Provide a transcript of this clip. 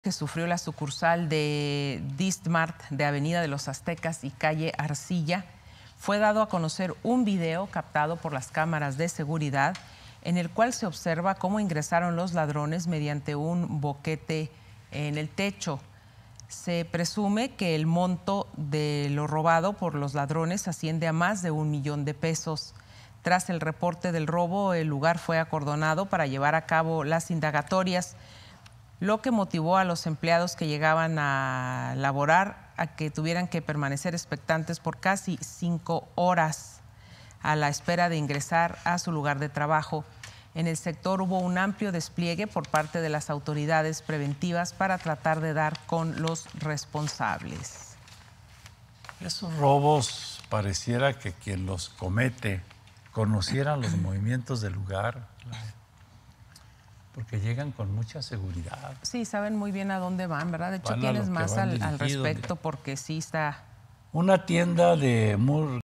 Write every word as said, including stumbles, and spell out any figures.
Que sufrió la sucursal de Distmart de Avenida de los Aztecas y calle Arcilla, fue dado a conocer un video captado por las cámaras de seguridad en el cual se observa cómo ingresaron los ladrones mediante un boquete en el techo. Se presume que el monto de lo robado por los ladrones asciende a más de un millón de pesos. Tras el reporte del robo, el lugar fue acordonado para llevar a cabo las indagatorias, lo que motivó a los empleados que llegaban a laborar a que tuvieran que permanecer expectantes por casi cinco horas a la espera de ingresar a su lugar de trabajo. En el sector hubo un amplio despliegue por parte de las autoridades preventivas para tratar de dar con los responsables. Esos robos pareciera que quien los comete conociera los movimientos del lugar, porque llegan con mucha seguridad. Sí, saben muy bien a dónde van, ¿verdad? De hecho, Van a tienes lo que más van al, al dirigidos. respecto porque sí está... Una tienda de muy